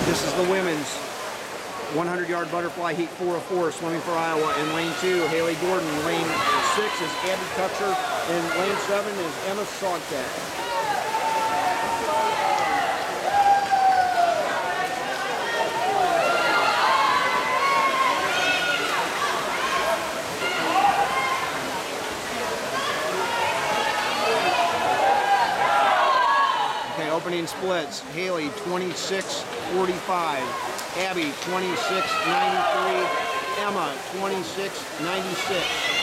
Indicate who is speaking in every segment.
Speaker 1: This is the women's 100-yard butterfly heat 404, swimming for Iowa. In lane 2, Haley Gordon. Lane 6 is Abby Kutcher. And lane 7 is Emma Sogtat. Opening splits, Haley 26.45, Abby 26.93, Emma 26.96.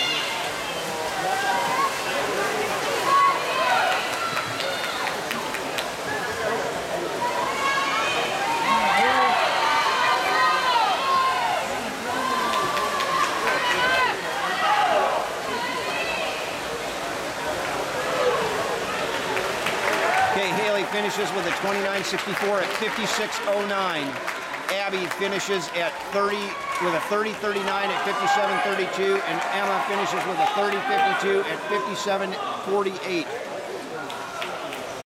Speaker 1: Finishes with a 29.64 at 56.09. Abby finishes at 30 with a 30.39 at 57.32, and Emma finishes with a 30.52 at 57.48.